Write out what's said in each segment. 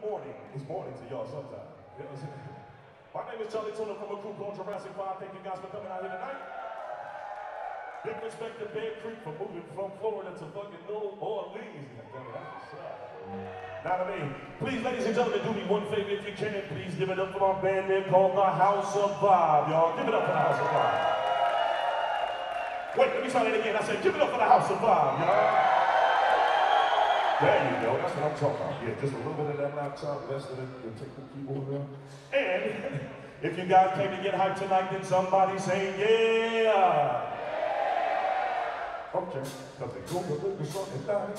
morning. It's morning to y'all sometime. You know what I'm saying? My name is Chali 2na from a group called Jurassic 5. Thank you guys for coming out here tonight. Big respect to Bear Creek for moving from Florida to fucking New Orleans. Now to me, please, ladies and gentlemen, do me one favor if you can. Please give it up for my band name called the House of Vibe, y'all. Give it up for the House of Vibe. Wait, let me try that again. I said, give it up for the House of Vibe, y'all. There you go, that's what I'm talking about. Yeah, just a little bit of that laptop, less of it, you'll take the keyboard out. And if you guys came to get hyped tonight, then somebody say, yeah. Okay, because they go with the song and die.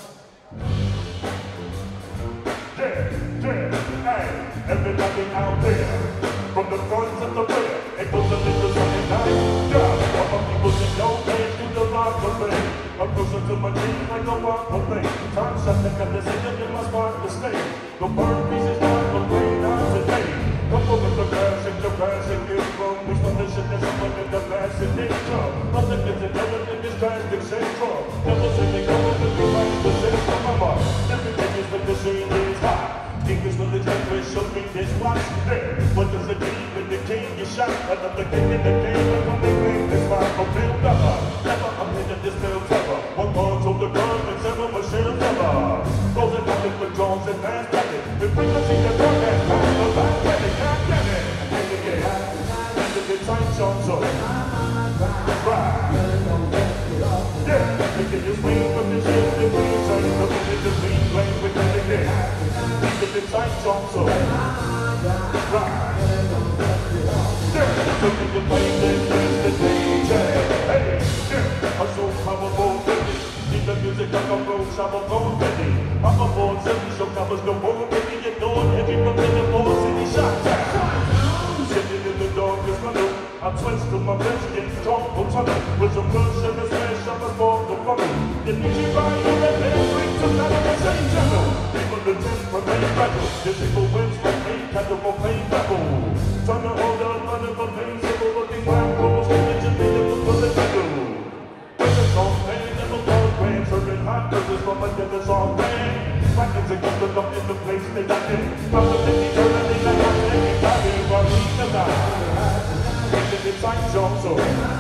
Hey, everybody out there, from the front to the rear, it goes a little something nice. Yeah, all my people that know they do the rock of me. I'm closer to my dream like a rock of me. Time shot the gun, this is in my spot to stay. The burn pieces down, the rain down today. Come over the grass and get from. We spend the shit that's up in the grass and they jump. Nothing gets it, everything is drastic, central. Never say they go into the right position. Remember, everything is when the scene is hot. Fingers when the judge show me this watch. Hey, what does it mean when the king is shot? Another king in the game, and when they claim this fight for Bill Never, I'm hitting this bill terror. One more to the gun and several machines ever. Goes and nothing with drones and fast panic. With frequency that burn that fast, the back panic, can't get it. And the good time shows up. Right. Yeah, making you swing from the shit, the green side, looking at the green flame with the again. The time jumps up. Right. Yeah, look at the plane, there's the DJ. Hey, yeah, I'm so powerful, baby. Need the music like a roach, I'm a phone, baby. I'm a born city, so covers the world, baby. You know it, every from the floor, city shot down. Sitting in the darkest tunnel, I twist to my best, get strong for tunnel. With some push and a smash, I'm a ball to funnel. The music by you, and then bring to that on the same channel. The test for main battle, the single wins for main cattle for main battle. Trying to hold up under the main symbol, looking black rolls, and just be able to the battle. When the song band, never goes grand, serving hot burgers from a dinner song band. Rackets are gathered up in the place they got in. From the 50 turn and they got out, and they got in, while we can die. Making the time jump so.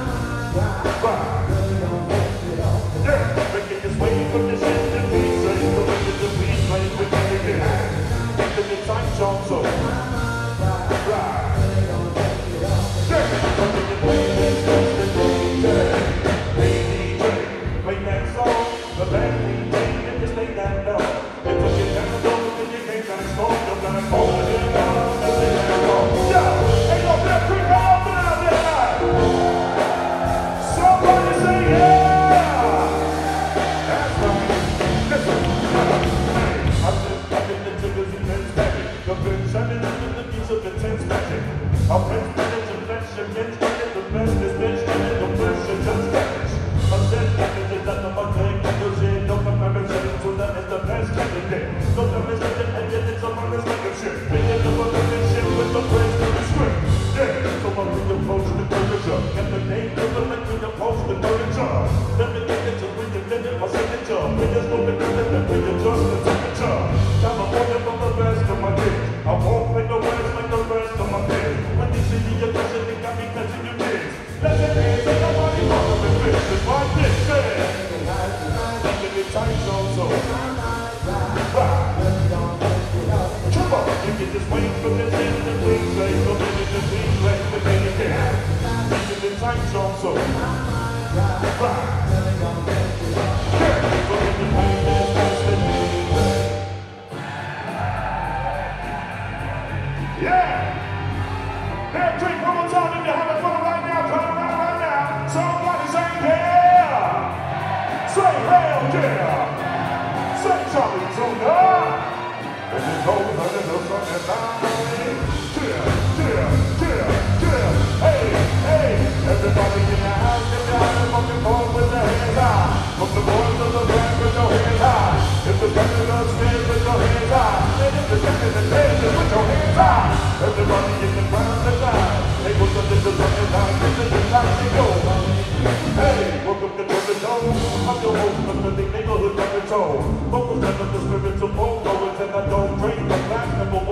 Yeah, making this way from the shit that we say, the way that the beat plays with me again. Making the time jump so. Right. Yeah, making the way that the DJ. Hey DJ, play that song, the band DJ, and just play that dog. It took you down the road, and you came back strong, you're gonna go and get down, and play that song. Yeah, ain't no Bear Creek, how often out there tonight? Somebody say yeah! I'll press manage and flesh against the best is best and the flesh is just vanish. I'm dead packages that the mundane candles in, no comparison to that is the best candidate. No comparison and yet it's a honest leadership. Being the relationship with the praise to the script. Yeah, so I reapproach the temperature. And the name of the link to the post the furniture. Let me get it to reinvent my signature. We just move it and then we adjust the temperature. Now I'm walking from the best of my day. I won't play the rest like the rest of my day. When you see the aggression, they got me catching your kids. Let them hands and nobody walk up and fish. It's my dick, man. Making it tight, so. Right. Come on, you can just wait for the shit and the green place. So maybe the green place, but then you can. Making it tight, so. Right. Yeah, so in the pain, there's just the DJ. Yeah! Bear Creek, one more time if you're having fun right now, come around right now. Somebody say yeah! Say hell yeah! Say Chali 2na! And it goes under the sun and line. Yeah! Hey! Everybody in the house, get down and fucking forward with their hands high. From the boys to the back with your hands high. If the standing upstairs with your hands high. And if the standing in bed, then with your hands high. Everybody in the ground tonight. Hey, what's up in the fucking line? This is the time to go. Hey, welcome to the show. I'm your host of the neighborhood control. Focus on the spiritual pole, and I don't drink the plastic.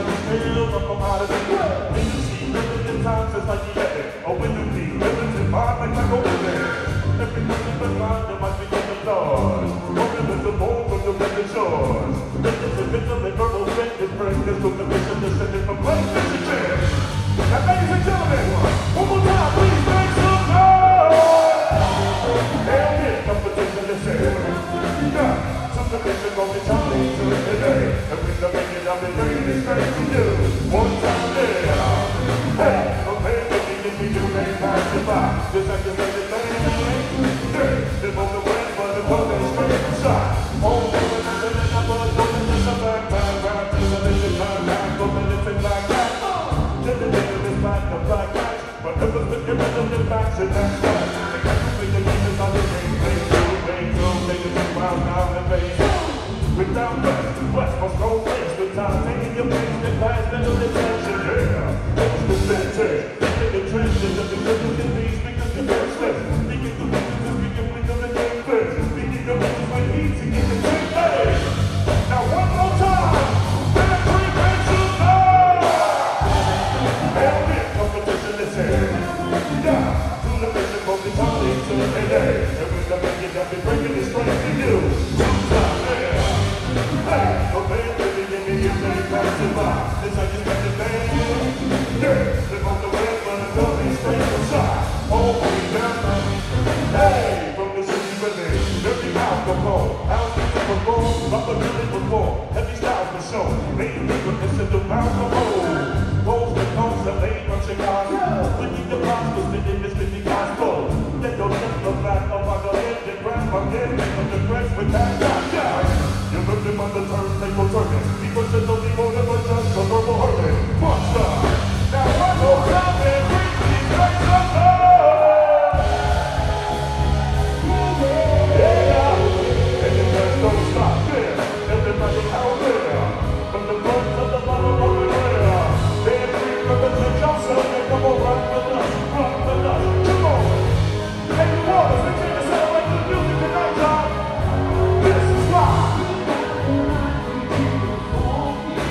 we still rock 'em out of the way. When you see living in times just like the epic, or when you need living in mind like I go in there. Every person but mine, there might be in the stars. Rolling with the bones of the record shores. This is a victim and verbal strength is bring this to the mission descended from place to share. Now, ladies and gentlemen, one more time, please make some noise! Hell yeah, competition is here. Yeah, competition on the Chali 2na today. And with the making of the bringing this straight to you. One time there. Hey, okay, if you ain't passing by, just like you say the thing, live on the west, but the one that's straight from shot. All over the city, I'm gonna go to the back, back, to the mission, back, go to the thing like that. Then the nigga is back, the black guys, but it was the irregular the facts, and that's right. The guys who think the reasons on the game, they just round down the base. Without west must go place, with time taking your place, the class, middle detention, yeah. It's the vintage, the trenches of the middle can be speakers to their slips. Speaking to business, speaking with them in their flips. Speaking of business with heat to get the trick paid. Now one more time, that three makes you know. Hell yeah, competition is here. Yeah, to the mission from the Chali 2na today. And with the making that be breaking it straight to you. Two times there. Hey, no man, baby, give me your name, pass it by. This how you spend the band. Yeah, live on the west, but the coming straight from shot. All the way down. Hey, from the city living, every alcohol, house is perform, but the really perform, heavy styles for show, made people consider alcohol. Rolls the coast, the lane from Chicago, when you the box was spinning this 50 gospel. Let go to the back of my head, then grab my head, make up the dress with that guy. You look him on the turntable turning, people said don't be more than just a verbal hurting. Monster! Now one more time and bring these lights up! Don't stop there, everybody out there. From the front to the bottom of the air. Every represent yourself and come on, rock with us, come on. Hey, you want us to take us out like the music tonight, y'all? This is live.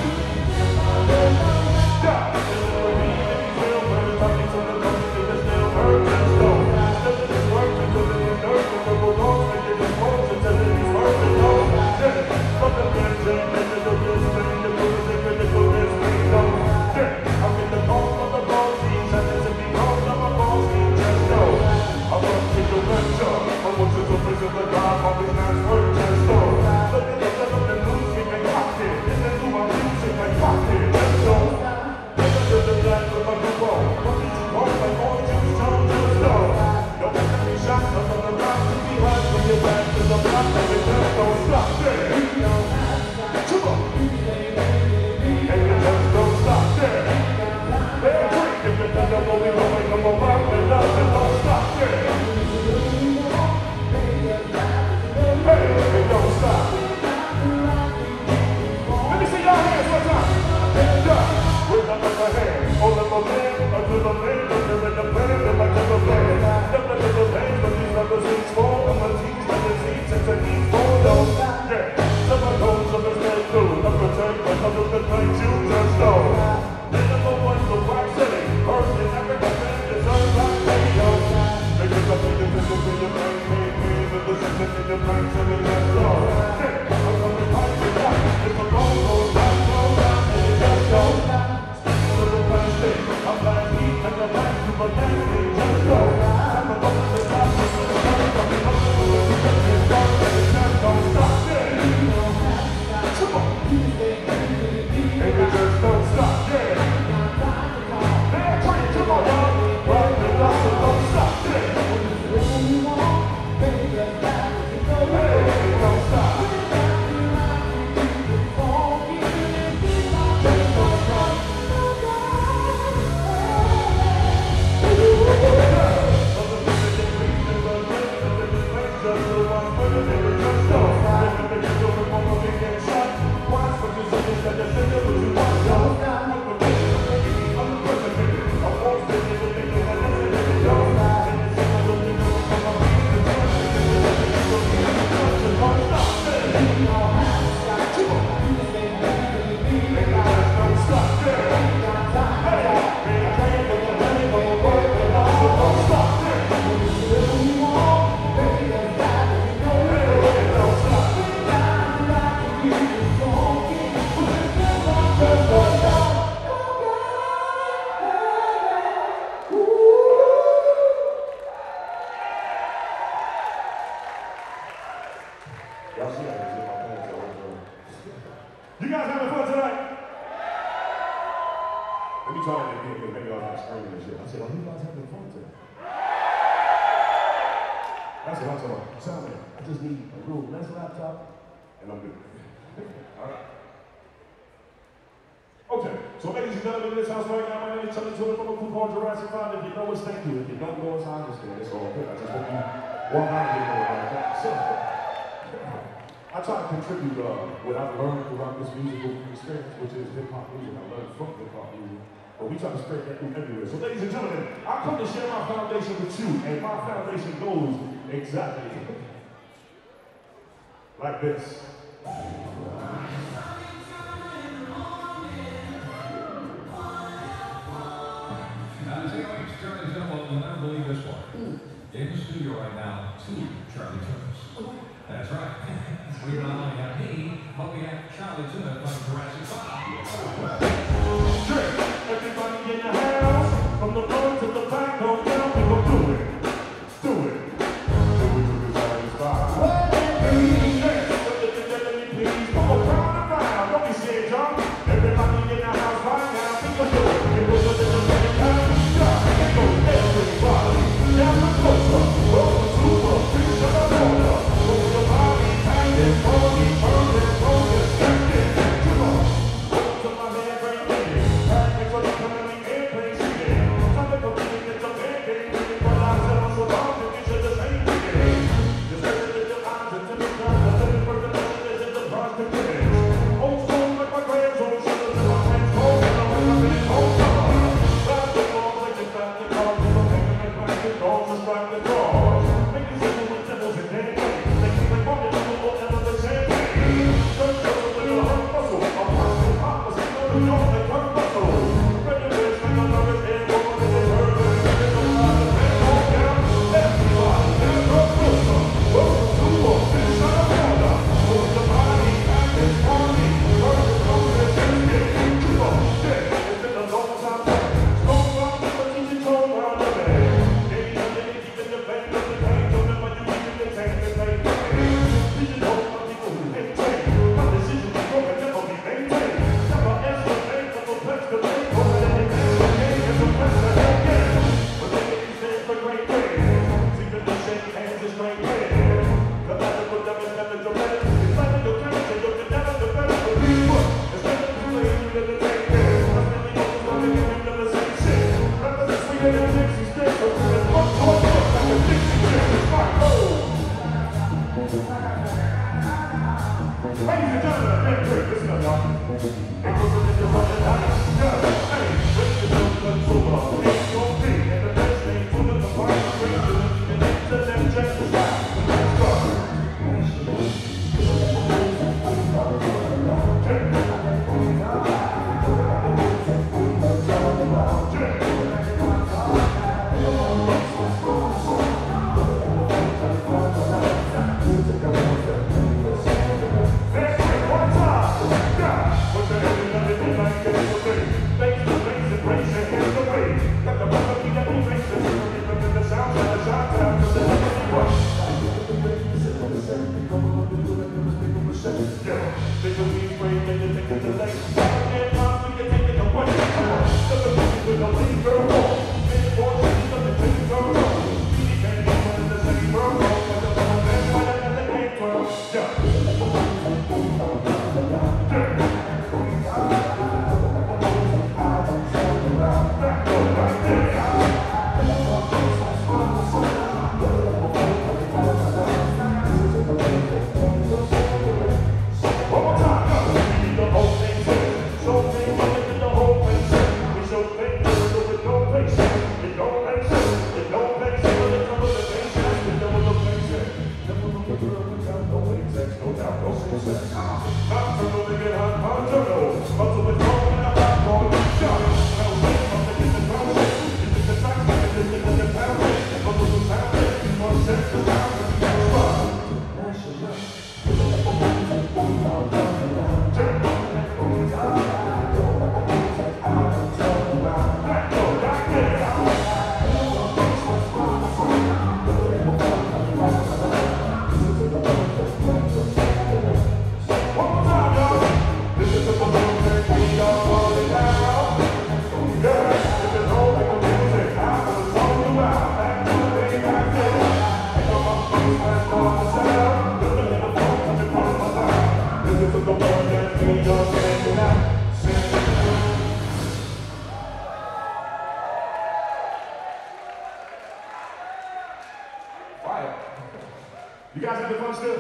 Let me try that again, because maybe y'all not screaming and shit. I said, oh, you guys having fun today? That's what I'm talking about. Tell me, I just need a little less laptop, and I'm good. All right. Okay, so ladies and gentlemen, in this house right now, my name is Chali 2na from a group called Jurassic 5. If you know us, thank you. If you don't know us, I understand. It's all good. I just hope you walk out of here knowing about that. So, I try to contribute what I've learned throughout this musical experience, which is hip-hop music. I learned from hip-hop music. But we try to spread that through everywhere. So ladies and gentlemen, I come to share my foundation with you, and my foundation goes exactly like this. You'll never believe this one. In the studio right now, 2 Chali 2nas. That's right. We not only have me, but we have Chali 2na from Jurassic 5. Everybody in the house, from the front to the back, don't tell me go do it. Do it. Do it to the satisfied. Please, come on, round and round. Don't be scared, y'all. Everybody in the house right now, people do it. It was a little bit of time. Everybody, down the closer. Welcome to the beach of the water. Move your body, bang it, roll it, burn it, roll it, stand it. Come on. Welcome to my man, right there. Practice what you come in the airplane, see it. Time to go to the bed, baby. But I tell us about it, you should just hate it. Just listen to your eyes and to the ground. The living for the messages and the price to finish. Old school like my grand's old shoulders and my hands cold. And I'm in it, hold on. Back the balls, like the back the car. Dogs are strike the doors. Make you simple with devils and dead ways. They keep like walking to the wall and the champagne. Don't go with a hurt muscle. I'm passing opposite of New York like hurt muscle. Spread your legs like a nervous air woman in the urban. There's a lot of men all down. Everybody, there's a closer. Welcome to a fish on a corner. Move your body, act and party. Burn your clothes and just get into a shit. It's been a long time coming. Strong round, but keep your tone round the bed. One time, yeah. What's the having fun still?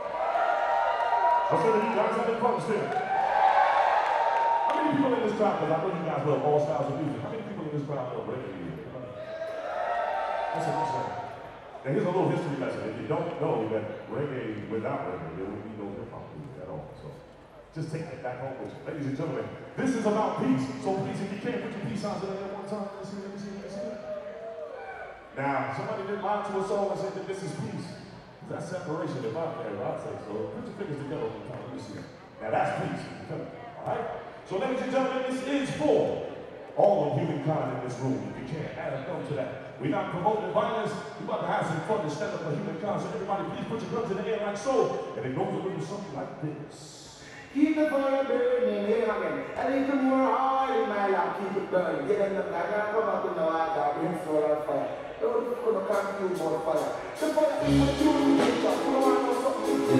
I said, are you guys having fun still? How many people in this crowd, because I know you guys love all styles of music, how many people in this crowd love reggae music? Listen. Now here's a little history lesson. If you don't know that reggae, without reggae, there would be no hip-hop music at all. So just take that back home with you. Ladies and gentlemen, this is about peace. So please, if you can, put your peace signs in there one time. Let me see. Now, somebody did line to a song and said that this is peace. That's separation, if I'm there, I'd say so. Put your fingers together one time. Let me see. Now that's peace. All right? So ladies and gentlemen, this is for all of humankind in this room. If you can, add a thumb to that. We're not promoting violence. We're about to have some fun to stand up for humankind. So everybody, please put your guns in the air like so. And it goes a little something like this. Keep the fire burning, here again. A little more oil in my lap, keep it burning. Get in the back, I come up in the water, bring solar fire. Don't put a confuse more fire. The fire is for you, you don't want to something.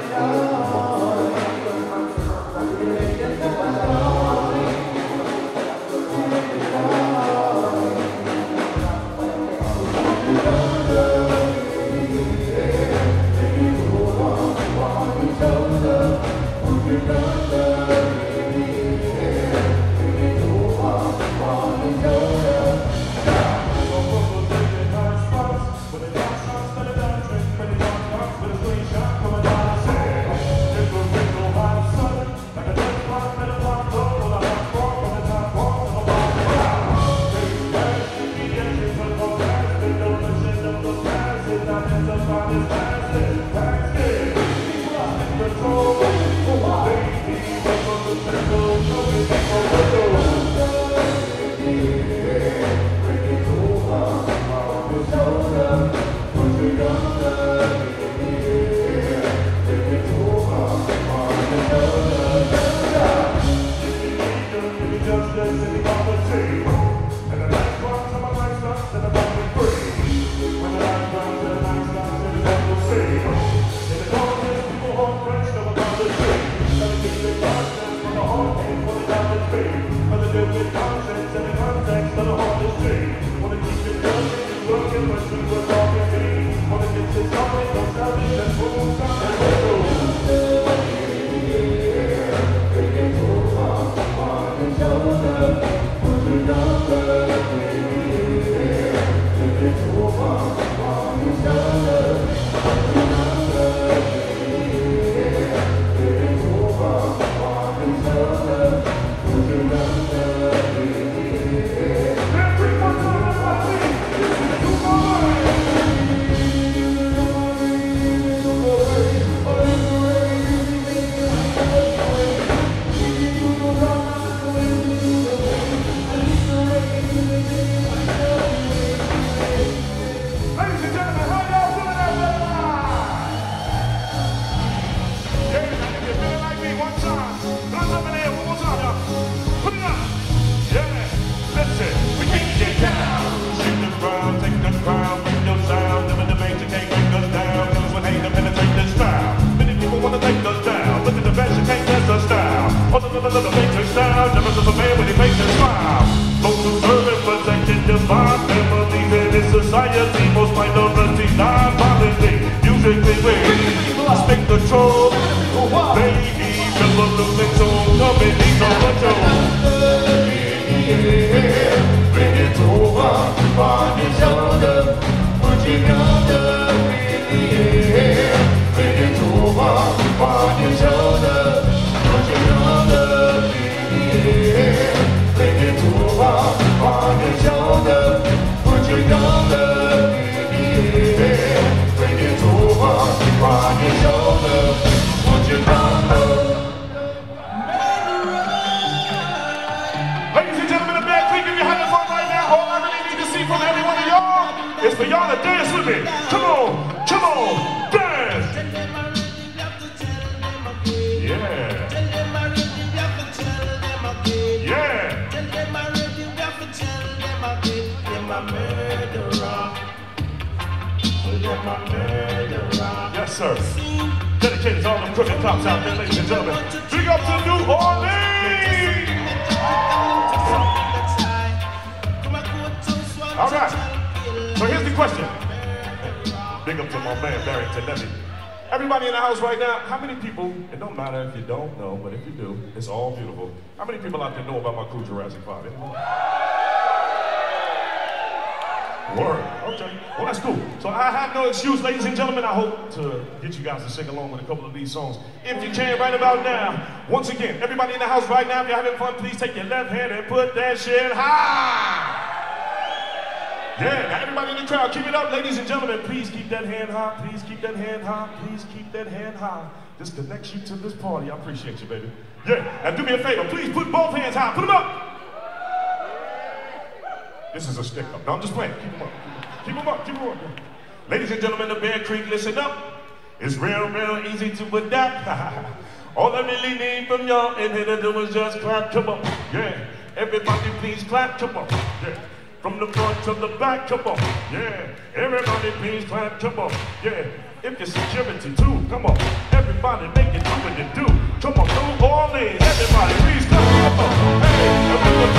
Society, most minorities, non-violently, musically, we speak the truth. Baby, revolution, so come and be so much. Bring it over on your shoulder, put your gun up in the air. Bring it over on your shoulder, put your gun up in the air. Bring it over on your shoulder. Put your gun up in the air, bring it over on your shoulder, put your gun up. Ladies and gentlemen, the band, please give your hand fun right now. All I really need to see from every one of y'all is for y'all to dance with me. Come on, dance. Yeah. Yes, sir. Dedicated to all them crooked cops out there, ladies and gentlemen. Big up to New Orleans! All right. So here's the question. Big up to my man, Barrington Levy. Everybody in the house right now, how many people, it don't matter if you don't know, but if you do, it's all beautiful. How many people out there know about my crew, Jurassic 5? Word, okay. Well, that's cool. So I have no excuse, ladies and gentlemen. I hope to get you guys to sing along with a couple of these songs. If you can right about now, once again, everybody in the house right now, if you're having fun, please take your left hand and put that shit high. Yeah, now everybody in the crowd, keep it up, ladies and gentlemen. Please keep that hand high. Please keep that hand high. Please keep that hand high. This connects you to this party. I appreciate you, baby. Yeah, now do me a favor. Please put both hands high. Put them up. This is a stick up. No, I'm just playing. Keep them up. Keep them up. Keep them up. Ladies and gentlemen of Bear Creek, listen up. It's real, real easy to adapt. All I really need from y'all in here to do is just clap. Come on. Yeah. Everybody please clap. Come on. Yeah. From the front to the back, come on, yeah. Everybody please clap, come on, yeah. If you're security too, come on. Everybody make it do what you do. Come on, New Orleans, everybody please clap, come on. Hey, everybody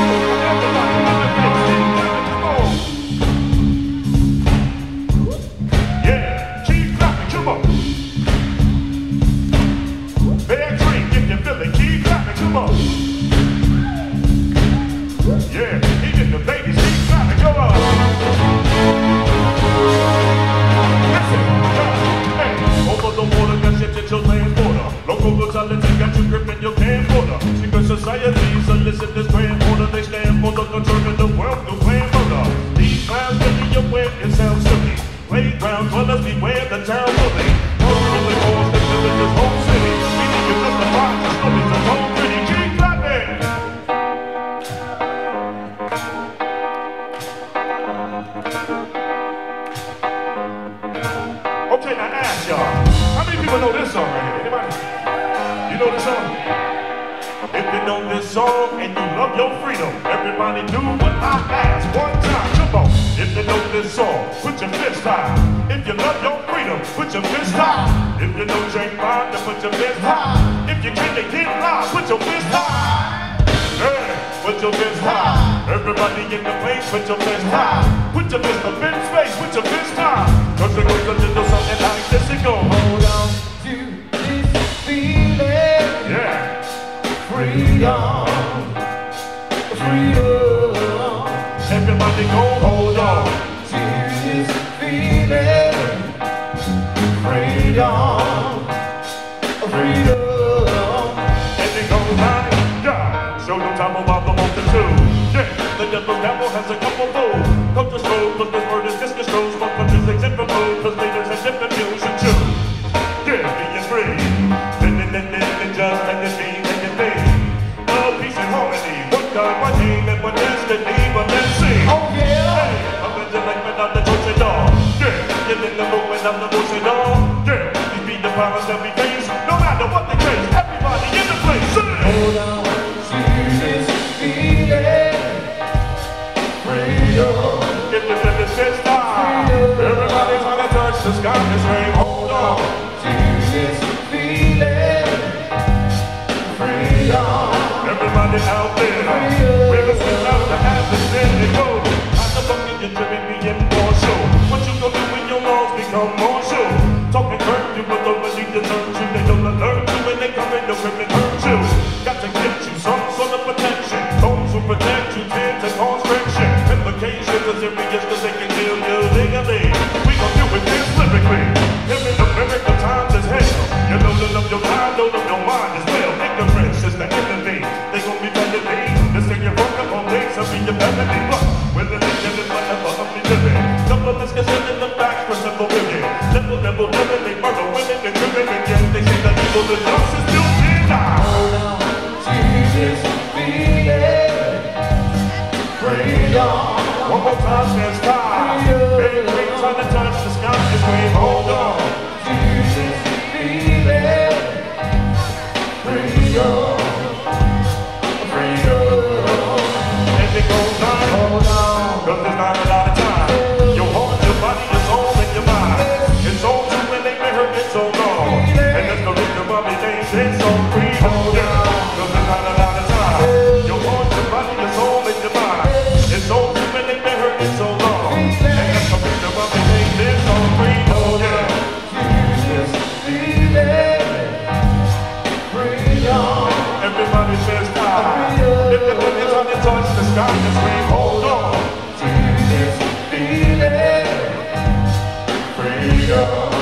come on. Yeah, keep clapping, come on. Bear Creek, if you feel it, keep clapping, come on. Yeah, even the babies keep clapping, come on. Listen, hey, over the water, got shit at your land border. Local brutality got you gripping your camcorder. Secret societies solicit this grand order. They stand for the control of the world through grand murder. These clowns really aware it sounds silly. Playground dwellers beware the town bully. Hopefully all stick to this whole city. Meaning you just the box, the stories are so pretty. Keep clapping. Okay, now ask y'all, how many people know this song right here? Anybody? You know this song? If you know this song and you love your freedom, everybody do what I ask one time. Come on. If you know this song, put your fist high. If you love your freedom, put your fist high. If you know Jake Bond, then put your fist high. If you came to get live, put your fist high. Yeah, put your fist high. Everybody in the place, put your fist high. Put your fist up in space, put your fist high. Cause it goes a little something like this, it goes. Hold on to this feeling. Yeah. Freedom. Freedom. Everybody go hold on to this feeling. Freedom. Freedom. and it goes like, yeah. Show no time about the multitude. Yeah, the devil has a couple moves. Coach the stroke, but this word is just a stroke. Smoke countries except for food, cause leaders have different views and choose. Yeah, be free. Then just let it be, let it be. Love, peace, and harmony. One God, one name, and one destiny. But let's see. Oh yeah. Hey, I'm in the light without the torch and all. Yeah, get in the mood without the bush and all. Yeah, these be the powers that we face. No matter what the case, everybody in the place. Sing. Hold on to this feeling. Freedom. If you feel this fist high, everybody trying to touch the sky and scream, hold on to this feeling. Freedom. Everybody out there, we're listening out to have this thing to go. How the fuck can you tell me being more show? What you gonna do when your laws become more show? Talking curfew, but don't believe the turn you. They don't learn you when they come in the crib and hurt you. Got to get you some sort of protection. Those who protect you tend to cause friction. Implications are serious cause they can kill you legally. We gon' deal with this lyrically. Living the miracle times is hell. You loading up your time, load up your mind as well. Ignorance is the enemy. They gon' be better me. This thing you broke up on things, I'll be your melody. But will it be given whatever I'll be living? Couple is considered the facts for simple living. Level, they murder women and women. And yet they say that evil is just as still denied. Hold on to this feeling. Freedom. One more time, stand sky. Big green trying to touch the sky and scream, hold on to this feeling. Freedom. And it goes on, hold on, cause there's not a lot of time. Your heart, your body, your soul, and your mind. It's all true when they've been hurt so long. And that's the reason why we name it so free. Hold on, cause there's not a lot of time. Your heart, your body, your soul, and your mind. It's all true when they've been hurt so long. And that's the reason why we name it so free. Hold on. time to scream, hold on to this feeling. Freedom,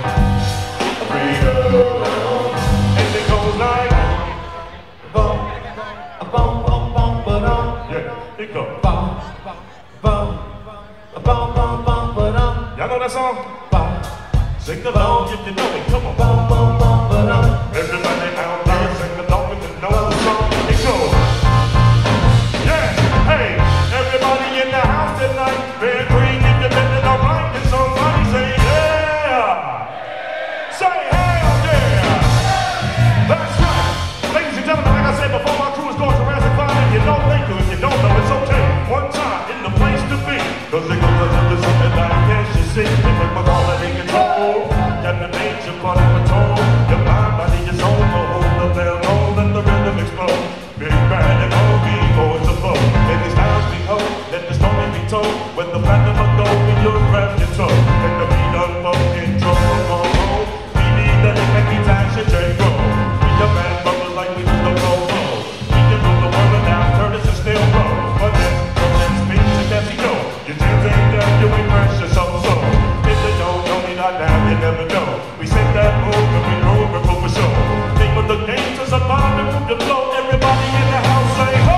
freedom. And it goes like bum, bum, bum, bum, ba-dum. Yeah, it goes bum, bum, bum, bum, bum, ba-dum. Y'all know that song? Bum. Sing along if you know it. Come on, bum, bum, bum, ba-dum. Everybody out there, sing along if you know the song. It goes. Yeah, hey, everybody in the house tonight, bear green if you're living alright. And somebody say yeah. Say hell yeah. That's right. Ladies and gentlemen, like I said before, my crew is going to Jurassic 5. If you know, thank you. If you don't know, it's okay. One time in the place to be. Cause it goes into something like this, you see. If it was all that they control, got the nature part of control. Your mind, body, your soul, hold the bell, roll, and the rhythm explode. Big bad and all be going to flow. And these times we hope, let the story be told. When the platinum will go in your grab your toe. Let the beat unfold, intro, go home. We need the happy time, shit, take go. We the band bubbles like we do the go-go. We can rule the world and now Curtis is still low. But let's speak to Bessie, go. Your jams ain't done, you ain't precious, so. If they don't know me not now, you never know. We send that move and we roll, we're for sure. Name of the game is a bomb and move the flow. Everybody in the house say ho!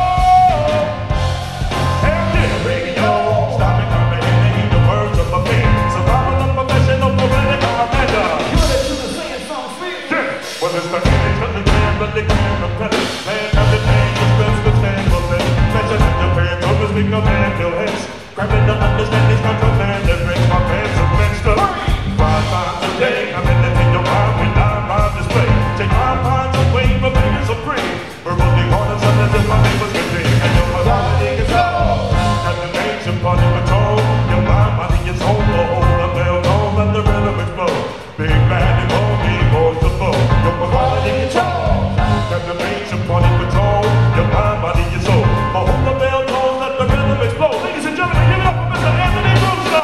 Hell yeah, radio. Stop it, comprehend and heed the words of a man. Survival of professional, poetic, commander. You listen to singing songs, sweet. Yeah, well it's the image of the man, but they can't repel it. Man of the man, just best to stand for it. Measure in Japan, focus, we command your heads. Grabbing the understanding's not command, that brings my pants and bench to 5 times a day. I'm in the thing your mind with 9 mind display. Take 5 minds away from being supreme. Verbally hard and something that my neighbors can be. And your morality control. Got the nature part of control. Your mind, body, your soul, the whole the bell roll, let the rhythm explode. Big band and all me boys to flow. Your morality control. Got the nature part of control. Your mind, body, your soul. The whole the bell roll, let the rhythm explode. Ladies and gentlemen, give it up for Mr. Anthony Brewster.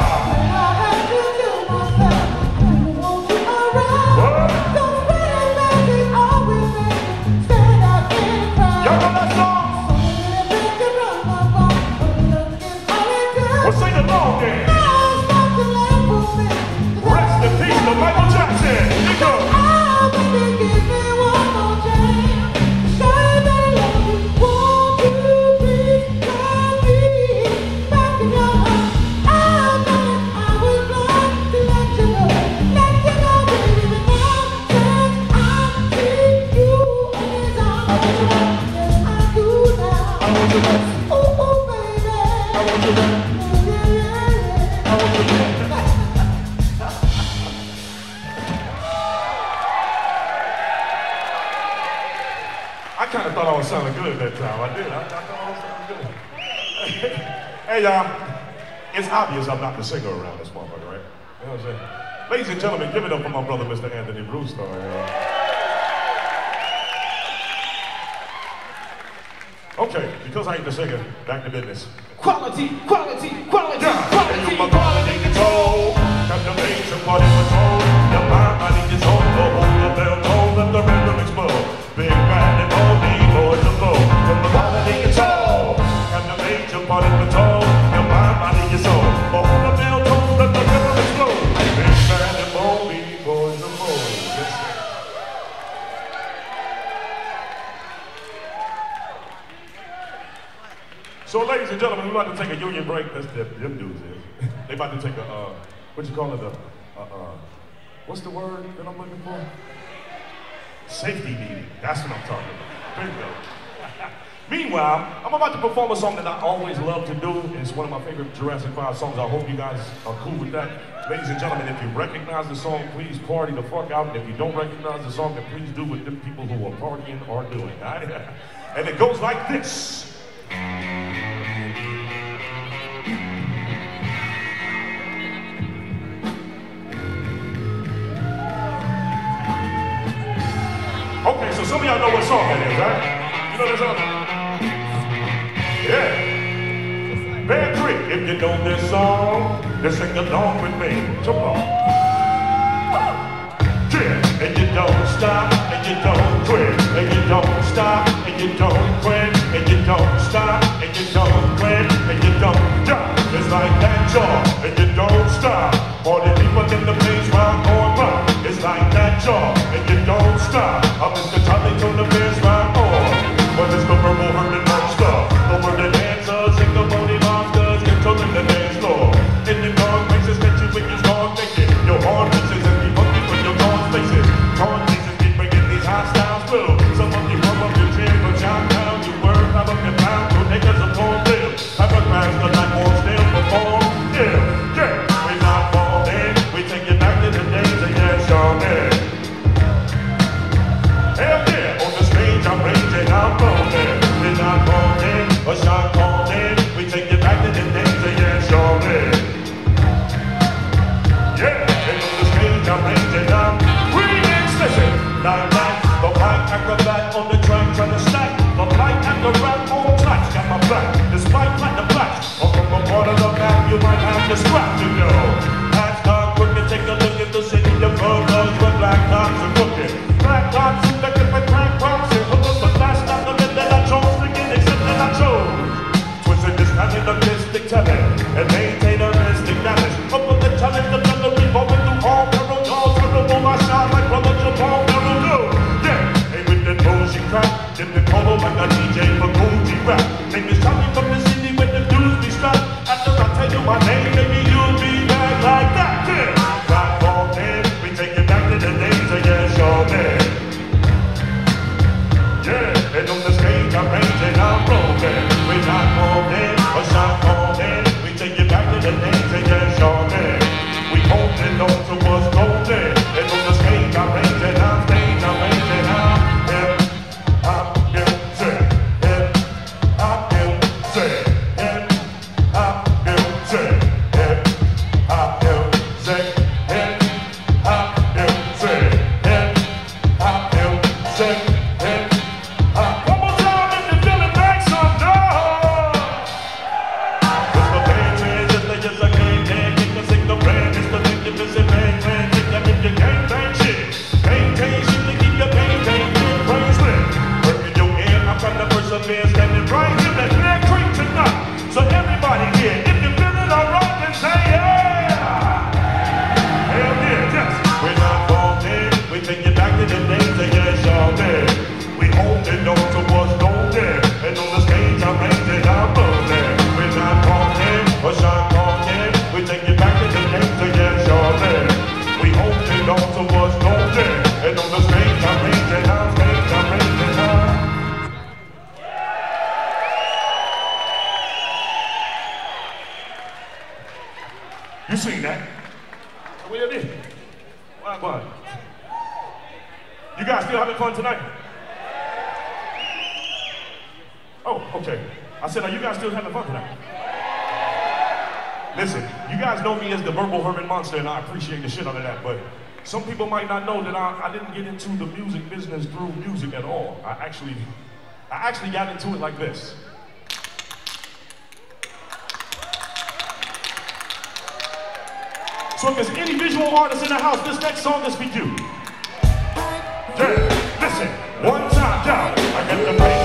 Sing along then. Rest in peace to Michael Jackson. Here you go. I kind of thought I was sounding good that time. I did. I thought I was sounding good. Hey, y'all. It's obvious I'm not the singer around this motherfucker, right? You know what I'm saying? Ladies and gentlemen, give it up for my brother, Mr. Anthony Brewster. Okay, because I ain't the singer, back to business. Quality, quality, quality, Yeah, quality, and you my quality control. Got the nature, body control. Your mind, body control. The whole the bell roll, let the rhythm explode. Big band and all me boys to flow. From the quality control. Got the nature, body control. Your mind, body, your soul. The whole the bell roll, let the rhythm explode. Big band and all me boys to flow. Yes, sir. So, ladies and gentlemen, we're about to take a union break. That's them dudes is. They about to take a, what you call it, what's the word that I'm looking for? Safety meeting. That's what I'm talking about. There you go. Meanwhile, I'm about to perform a song that I always love to do. It's one of my favorite Jurassic 5 songs. I hope you guys are cool with that. Ladies and gentlemen, if you recognize the song, please party the fuck out. And if you don't recognize the song, then please do what the people who are partying are doing. All right? And it goes like this. Okay, so some of y'all know what song that is, right? You know that song? Yeah. Bear Creek, if you know this song, then sing along with me. Come on. Yeah. And you don't stop, and you don't quit, and you don't stop, and you don't quit, and you don't stop, and you don't the scrap to go. Hats start working, take a look at the city of photos where black cops are cooking. Black cops who make it with crack pops and hook up the last document that I chose to get except that I chose. Twisting this animalistic talent and maintain a mystic balance. Up with the talent, the memory, going through all peril, all terrible. I shine like brother Jamal, never do. Yeah, ain't with the bullshit crap, dip the polo like a DJ for Gucci rap. Name is Chali from the city when the dudes be strapped. After I tell you my name, baby, you'll be back like that. Yeah, rock all in, we take it back to the days of yes, your man. Yeah, and on the stage I'm raging, I'm broken. We not called in, a shot called in. We take it back to the days of yes, your man. We holding on to what's golden. And on the stage I'm raging, I'm stage, I'm raging, I'm hip, hop, music, hip, hop, music, hip, hop, music, hip, hop, music, hip, hop, music, hip, hop, music, hip, hop. One more time if you're feeling back some noise. It's the patriots, it's the yes, I can't kick the signal brand. It's the thing that is in bang, bang, kick that if you gang bang shit. Maintain shit to keep your maintain, brain split. Working your ear, I'm trying to persevere, standing right here, that clear creek tonight. So everybody here, if you're feeling alright, then say yeah. Hell yeah, yes. We're not falling in, we take it back to the days of yes, y'all did. We holding on to what's golden. And on the stage I'm raging, I'm buzzing. We're not falling, a shot calling. We take it back to the days of yes, y'all did. We holding on to what's golden. And on the stage I'm raging, I'm stage, I'm raging, I'm. You seen that? We did. What? You guys still having fun tonight? Oh, okay. I said, are you guys still having fun tonight? Listen, you guys know me as the verbal Herman Monster, and I appreciate the shit out of that, but some people might not know that I didn't get into the music business through music at all. I actually got into it like this. So if there's any visual artists in the house, this next song is for you. Yeah, listen, one time down, I got the pain,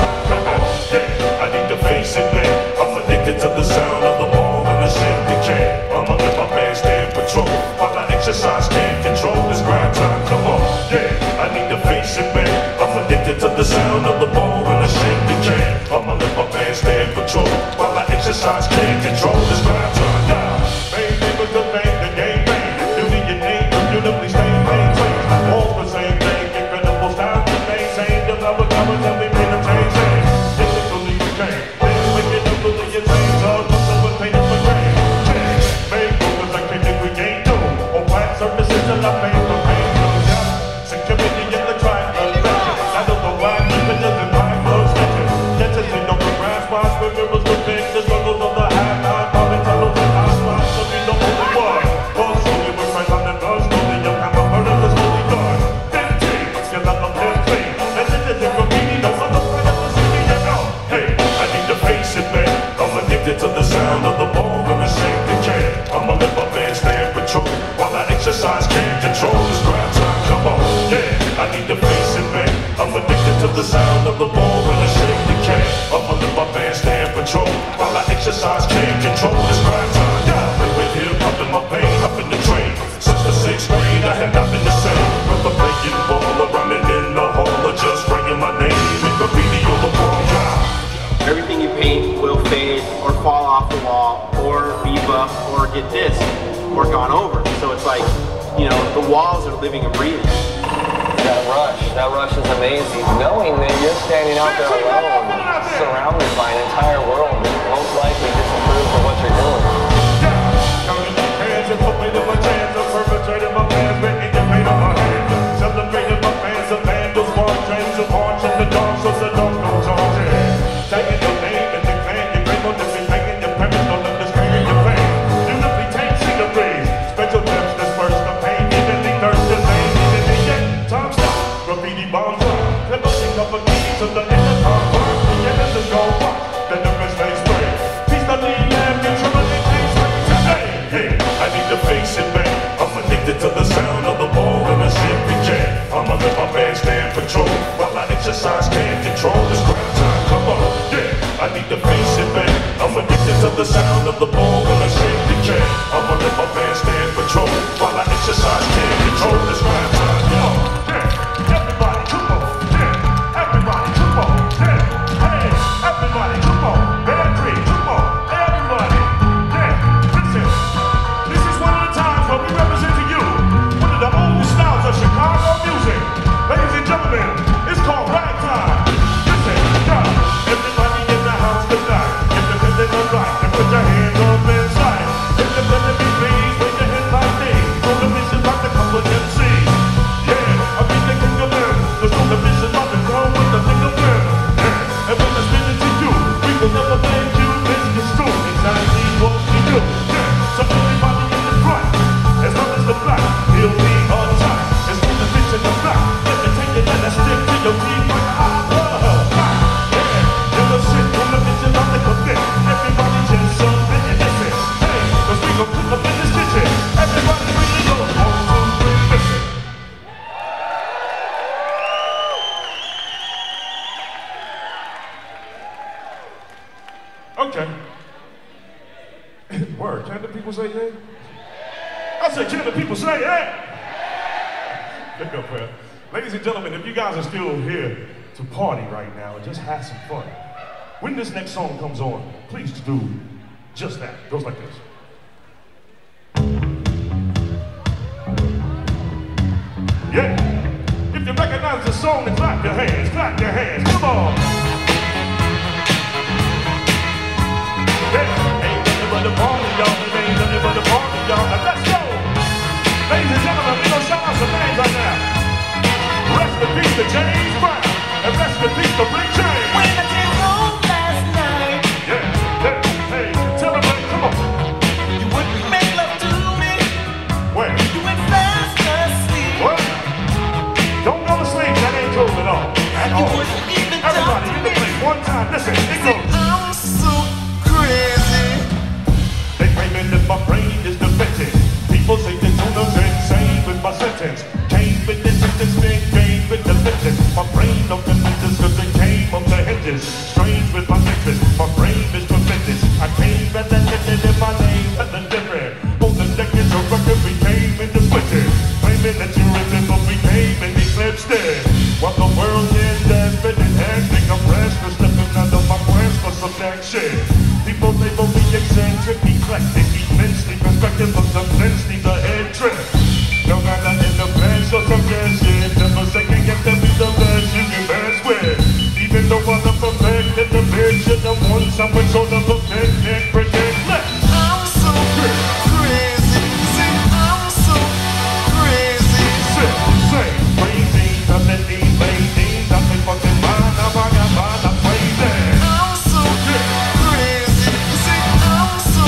yeah, I need to face it, man. I'm addicted to the sound of the ball and the shit they can. I'ma let my band stand patrol while I exercise, can't control this grind time. Come on, yeah, I need to face it, man. I'm addicted to the sound of the ball and the shit they can. I'ma let my band stand patrol while I exercise, can't control this grind time. Yeah, baby, with the bang, the game bang. You need your name, beautifully stay maintained. All the same thing, incredible style to maintain. The love of colors and we made them change. Physically you can't. Then when you do believe your things, all the silver painted for grain. Make moves like we can't do. On flat surfaces till I pay for pain. Security in the triangle. I don't know why, because it doesn't mind close stitches. Yes, it's in the grass, why swimming was the thing. The struggles of the half time, falling tunnels and high spots. So we don't know the one. Cause slowly we're right on the bus. Slowly you'll have a murder that's slowly done. 15, still I'm a 15. And this isn't graffiti, no other part of the city, you know. Hey, I need to face it, man. I'm addicted to the sound of the ball and the safety can. I'ma let my band stand patrol while I exercise, can't control this grind time. Come on, yeah, I need to face it, man. I'm addicted to the sound of the ball and the safety can. I'ma let my band stand patrol while I exercise, can't control this grind time. Yeah, with hip hop in my pain, up in the train. Since the 6th grade, I have not been the same. From the breaking ball, running in the hall, or just writing my name in graffiti on the wall. Yeah. Everything you paint will fade or fall off the wall or be buff or get this or gone over. So it's like, you know, the walls are living and breathing. That rush is amazing. Knowing that you're standing out there alone, surrounded by an entire world that most likely disapproves of what you're doing. Counting my hands and hoping that my chance of perpetrating my plans, making the pain on my hands. Celebrating my fans of vandals, one trains of march in the dark, so the dark goes on. Taking your name and declaring your grave on this and making your parents don't understand your pain. Beautifully tamed sceneries, special gems disperse the pain, evenly thirst the name, evenly yet time stop. Graffiti bombs up, never think of a key to the end of time. The end is go up, then the rest can face it, man. I'm addicted to the sound of the ball when I shake the can. I'ma let my band stand patrol while I exercise, can't control this Graff Time. Yo, yeah, everybody, come on, yeah, everybody, come on, yeah, hey, everybody, come on, band three, come on, everybody, yeah, listen, this is one of the times where we represent to you one of the oldest styles of Chicago music. Ladies and gentlemen, it's called Rag Time. Listen, yo, everybody in the house tonight, if you're feeling alright, then put your hands up inside. If you're feeling me, please, wave your hands like me. Throw the mission like the couple MC. Yeah, I'll be the king of them. The throw the mission like the girl with the thing of them. Yeah, and when I spin it to you, we will never blame you. This is true, exactly what we do. Yeah, so everybody in the front, as long as the black, he'll be on top. As long as the bitch in the black, let me take it and I stick to your teeth like I love her. Yeah, never shit on the mission like the commit. Everybody just submit and listen. Hey, cause we gon' put up in this kitchen. Everybody really go 1, 2, 3, listen. Okay. Word, can the people say yeah? I said, can the people say yeah? Pick up, man. Ladies and gentlemen, if you guys are still here to party right now and just have some fun, when this next song comes on, please do just that. It goes like this. Yeah. If you recognize the song, then clap your hands, come on. Yeah. Ain't nothing but the party, y'all. Ain't nothing but the party, y'all. Now let's go. Ladies and gentlemen, we gonna shout out some names right now. Rest in peace to James Brown, and rest in peace to Rick James. When I came home last night, Yeah, hey, tell him, come on. you wouldn't make love to me. Where? You went fast asleep. What? Don't go to sleep, that ain't cool at all. At You all. wouldn't even Everybody talk in to the me. place, one time, listen, it goes. I'm so crazy. They claiming that my brain is demented. People say that Tuna's insane with my sentence. Came with the sentence, big game with the sentence. My brain of the sentence cause it came of the hinges. Strange with my sentence, my brain is tremendous. I came at the limit in my name at the different. On the decades of record we came in the switches. Claiming that you remember we came and eclipsed it. While the world is desperate and hectic, I'm restless, slipping under my breath for some next shit. People label me eccentric, eclectic, immensely perspective of the fence needs a head trip. No matter in the bench or some good shit, never second guess to be the best you can mess with. Even though I'm perfected, the bitch in the one somewhere sort of a picnic, ridiculous. I'm so crazy. See, I'm so crazy. Say, crazy, nothing these ladies, I've been fucking mine, I got mine, I'm crazy. I'm so crazy. See, I'm so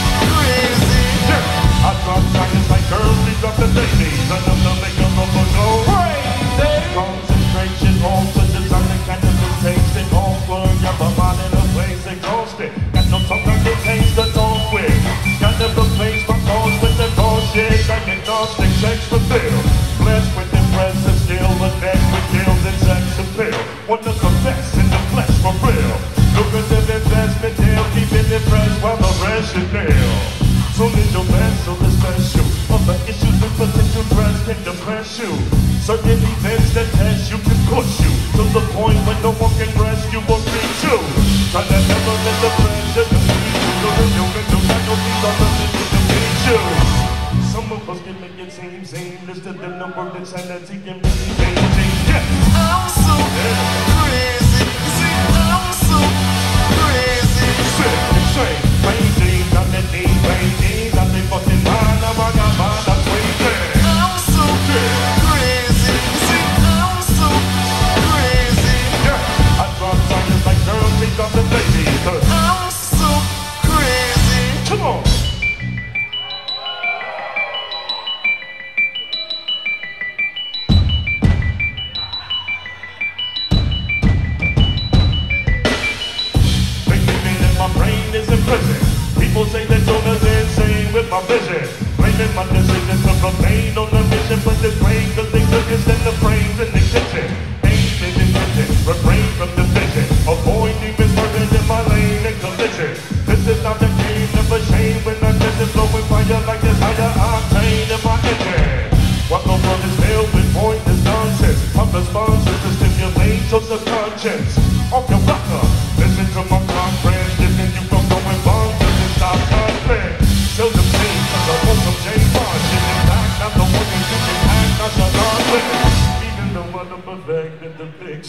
crazy. Yeah, I drop giants like girls, we drop the babies, I love to make them up and go crazy. Concentration on to design the kind of temptation, all for your mind in a place exhausted. Got no tongue I can taste the tongue with. Got to replace my cause with the bullshit, like agnostic sex appeal. Blessed with impressive skill, but next with skills and sex appeal. One of the best in the flesh for real. Lucrative investment deal, keeping impressed while the rest is nil. So little best, so the special. Other issues and potential threats can depress you. Certain events that test you can push you to the point when no one can rescue or reach you. Try to never let the pressure defeat you. So that you can do that, no these other things to defeat you. Some of us can make it seem seamless to them, the word insanity can really change. Yes! I'm so crazy. See, I'm so crazy. Sick, insane, crazy, nothing these ladies, I think fucking mine, I got mine, I'm crazy. I'm so crazy. See, I'm so crazy. Yeah, I drop giants like girls, we drop the babies. I'm so crazy. Come on. They thinking that my brain is in prison. People say that Tuna's insane with my vision. Blaming my decisions to remain on the mission, but this brain, cause they took us in the brains in the kitchen. Ain't in the kitchen, refrain from the vision. Avoid demons murders in my lane.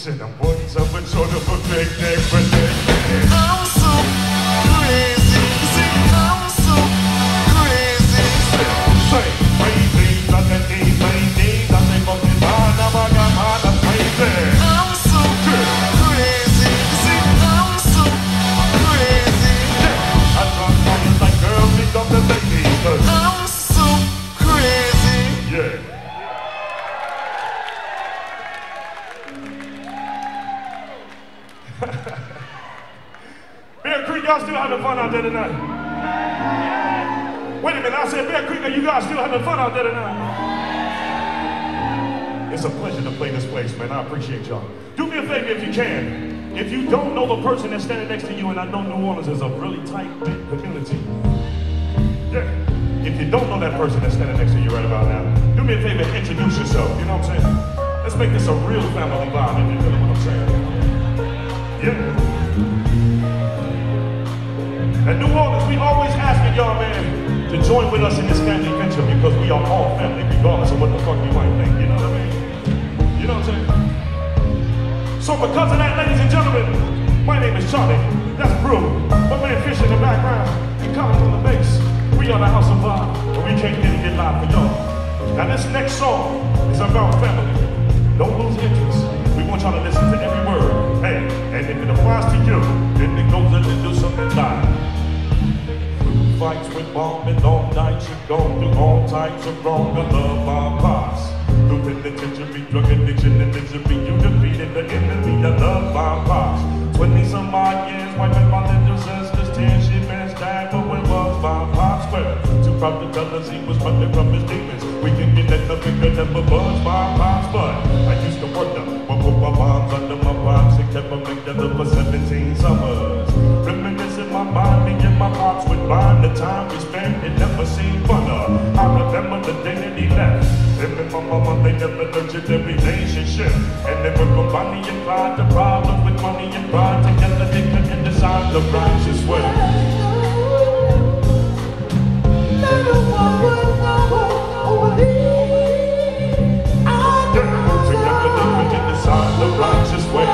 said I'm one something sort of a big neck, but I'm so crazy. See, I'm so crazy. say, crazy, nothing need, crazy, nothing but the mind, I'm crazy. I'm so crazy. See, I'm so crazy. I talk to you like girls, pick up the baby, I'm so crazy. yeah. Bear Creek, y'all still having fun out there tonight? Wait a minute, I said Bear Creek, are you guys still having fun out there tonight? It's a pleasure to play this place, man. I appreciate y'all. Do me a favor if you can. If you don't know the person that's standing next to you, and I know New Orleans is a really tight-knit community. Yeah. If you don't know that person that's standing next to you right about now, do me a favor and introduce yourself. You know what I'm saying? Let's make this a real family vibe, if you feel what I'm saying. Yeah. At New Orleans, we always asking y'all, man, to join with us in this family venture because we are all family, regardless of what the fuck you might think. You know what I mean? You know what I'm saying? So because of that, ladies and gentlemen, my name is Charlie. That's Brew. My man Fish in the background and Comin on the bass. We are the House of Vibe, but we can't get live for y'all. Now this next song is about family. Don't lose interest. We want y'all to listen to every word. Hey, and if it applies to you, then it goes a little something like. Fights with bombing all night, she gone through all types of wrong. I love my pops. Through penitentiary, drug addiction, and misery, you defeated the enemy. I love my pops. 20-some odd years, wiping my little sister's tears. She best died, but where was my pops? Well, too proud to tell us he was running from his demons. We can get that nothing could never budge my pops, but I used to wonder what put my moms under my pops and kept them together for 17 summers. Reminiscing my mind, me and my pops would bind. The time we spent, it never seemed funner. I remember the day that he left. Him and my mama, they never nurtured their relationship. And they were from Bonnie and Clyde, the problem with money and pride. Together they couldn't decide the righteous way. Together they couldn't decide the righteous way.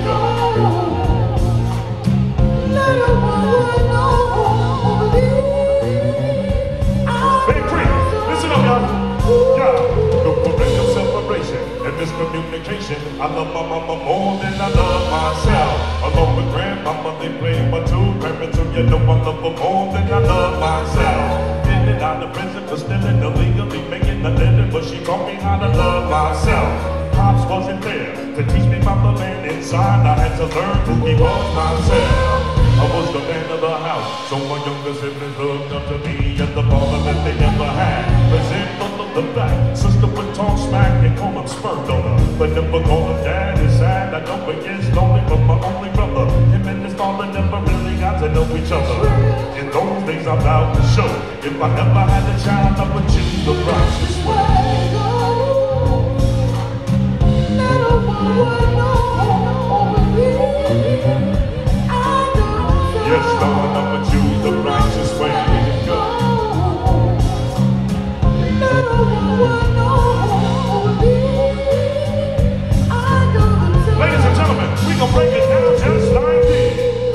Miscommunication. I love my mama more than I love myself. Along with grandmama, they played my two parents, so you know I love her more than I love myself. In and out of prison for stealing illegally, making a living, but she taught me how to love myself. Pops wasn't there to teach me about the man inside. I had to learn who he was myself. I was the man of the house, so my younger siblings looked up to me as the father that they never had. Resentful of the fact, sister would talk smack and call him spurt donor, but never call him dad. It's sad, I know it gets lonely, but my only brother, him and his father never really got to know each other. In those days I'm out to show, if I ever had a child, I would choose the righteous way. Yes, Lord, I'ma choose the righteous way to go. Ladies and gentlemen, we gonna break it down just like this.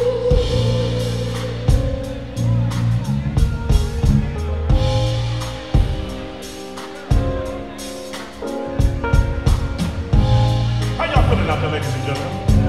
How y'all feeling out there, ladies and gentlemen?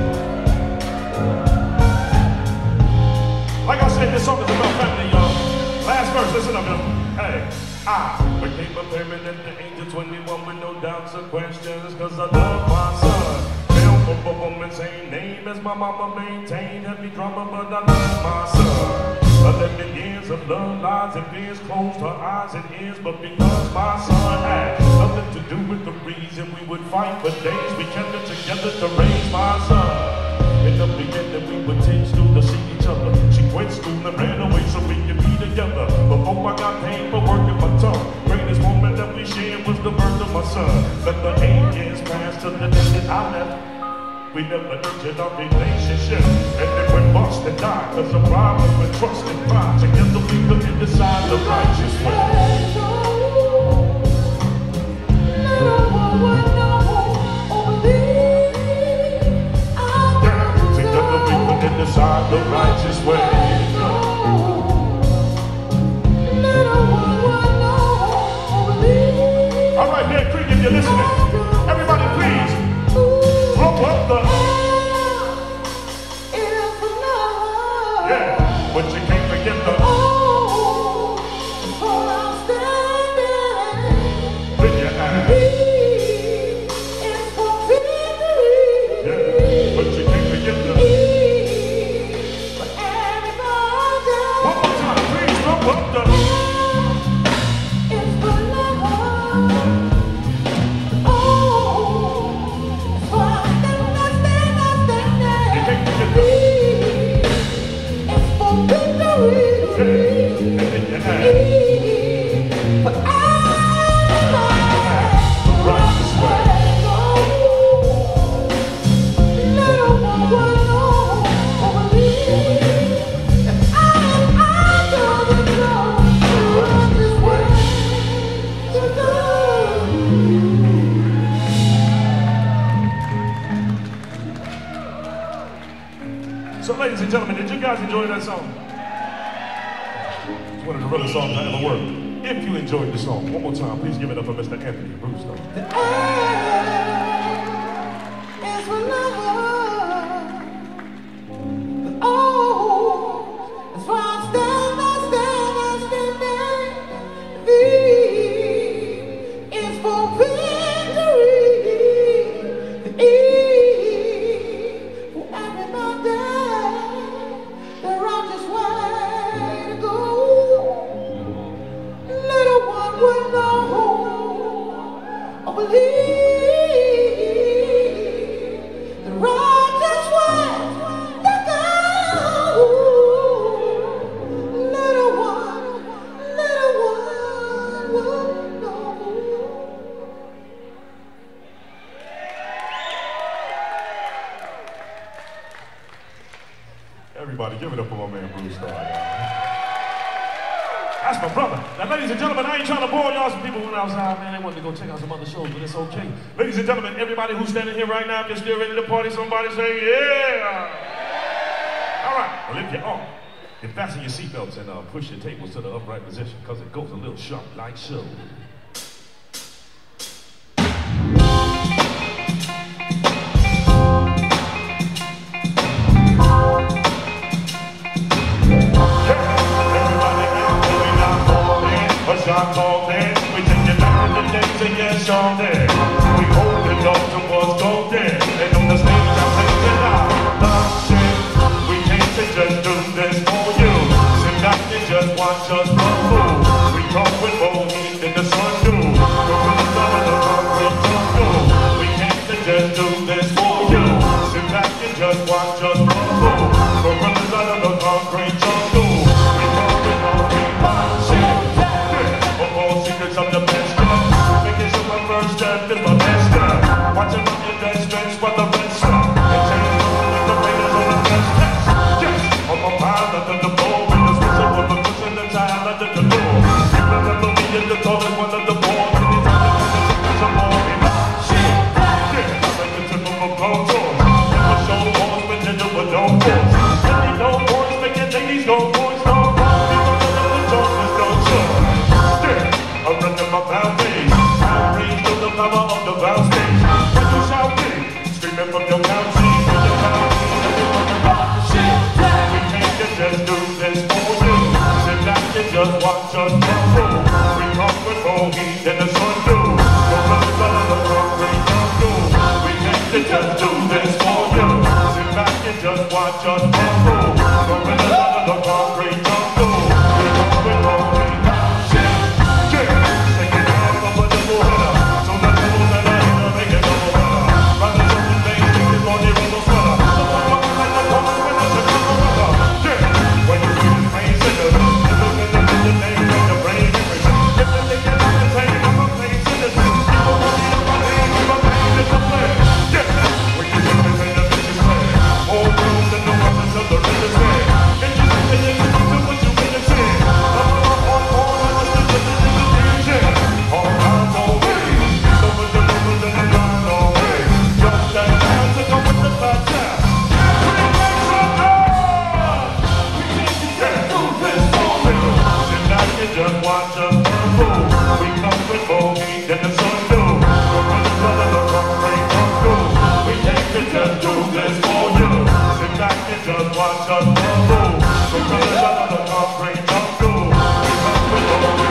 Like I said, this song is about family, y'all. Last verse, listen up, y'all. Hey, I became a parent at the age of 21 with no doubts or questions, cause I love my son. Hell for a woman, same name as my mama maintained. Heavy drama, but I love my son. 11 years of love, lies and fears closed her eyes and ears, but because my son had nothing to do with the reason we would fight for days, we kept it together to raise my son. In the beginning, we would teach school to see each other. She quit school and ran away so we could be together. Before I got paid for working my tongue, greatest moment that we shared was the birth of my son. Let the 8 years pass to the day that I left. We never nurtured our relationship, and then we bust and died. Cause the problem with trust and pride, together we couldn't decide the righteous way. inside the righteous way. All right, there, Creek, if you're listening, everybody please, blow up the... Yeah, but you can't forget the... With your eyes. Yeah, but you can't forget the... One more time, please, blow up the... So ladies and gentlemen, did you guys enjoy that song? It's one of the realest songs I ever worked. If you enjoyed the song, one more time, please give it up for Mr. Anthony Brewster. Everybody, give it up for my man Brewster. That's my brother. Now, ladies and gentlemen, I ain't trying to bore y'all. Some people went outside, man, they wanted to go check out some other shows, but it's okay. Ladies and gentlemen, everybody who's standing here right now, if you're still ready to party, somebody say, yeah! All right, well, if you are, then fasten your seatbelts and push your tables to the upright position, because it goes a little sharp like so. We take it back to the days of yesterday. We holding on to what's golden. And on the stage I'm taking out the shit. We came to just do this for you. Sit back and just watch us perform. We come with more heat than the sun do. Go to the sun of the concrete jungle. We came to just do this for you. Sit back and just watch us perform. Go to the sun of the concrete jungle. We come with more heat than the sun do. Secrets of the best step. Making sure my first step is my best step. Watching my investments for the rest step. And change with the raiders on the best test. Yes, on my mind under the bowl. With the whistle of the push and the time under the door. People never be in the tallest one of the board. And it's time to take some more in my shit. Yeah, I like the tip of a blow torch. Never show horse, but you do a no force. And you know boys making ladies go boys, no boys. People never the joke, there's no choice. I'm running my boundaries. I reach to the power of the bound stage. When you shout big, screaming from your couch seat, from your couch seat, everyone about the shit. We can't just do this for you. Sit back and just watch us perform. We come with more heat than the sun do. Go run the sun of the concrete jungle. We can't just do this for you. Sit back and just watch us perform. Go run the sun of the concrete jungle. We come with more heat. When you feel the pain, the name of the brain. fool. We come with bogey, then the sun do. When the color of the rain come through, we take to just do this for you. Sit back and just watch us bubble. The color of the rain come through. We come with bogey,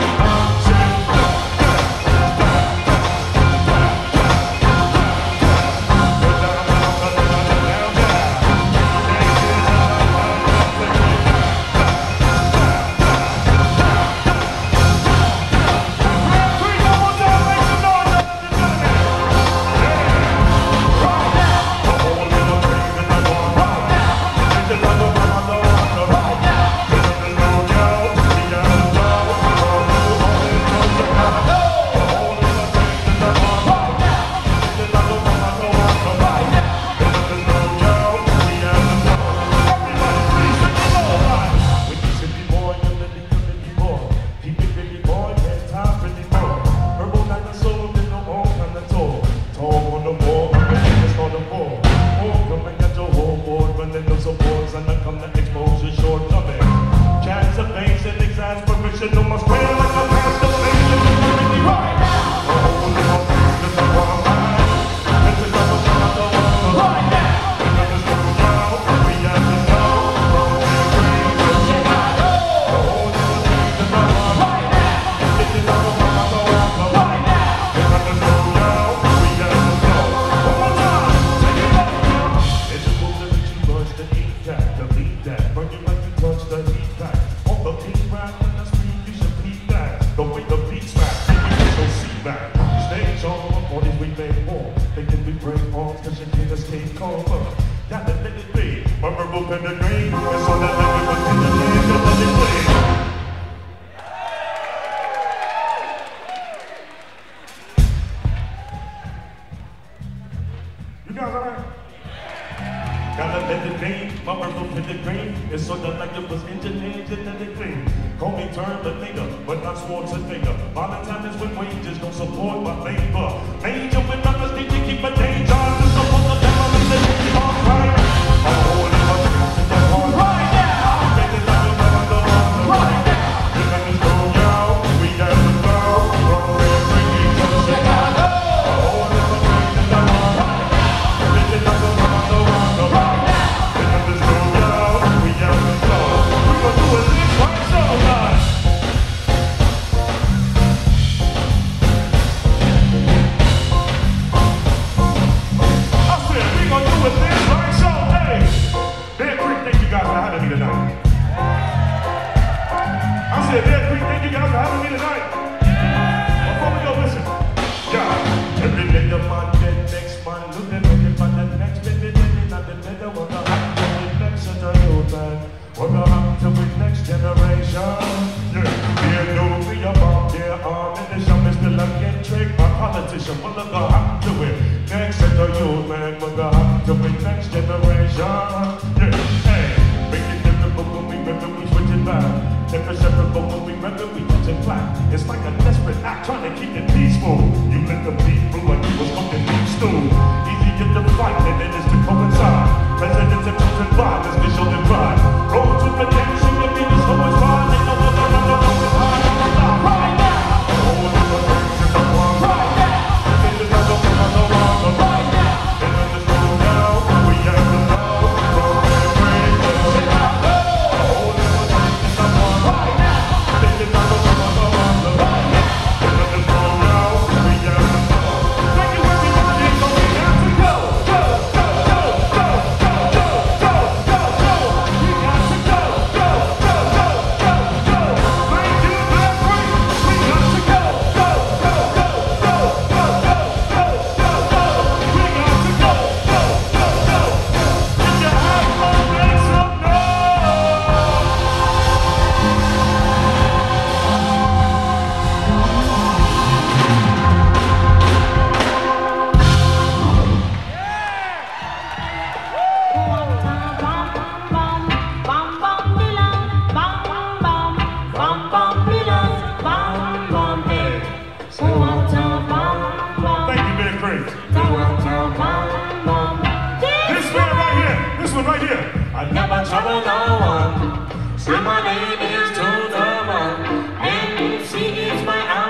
Say my name is to the man, and she is my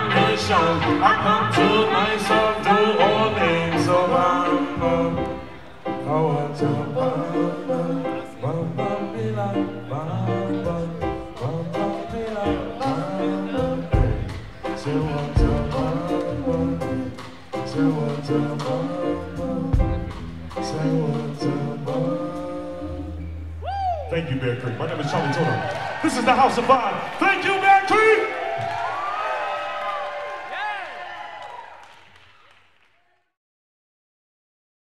I come to myself to all names of Bamba. I want to Bamba, Bamba, Bila, Bamba, Bamba, Bila, Bamba. Say what to Bamba, say what to Bamba, say what to Bamba. Thank you, Bear Creek. My name is Chali 2na. This is the House of Vibe. Thank you,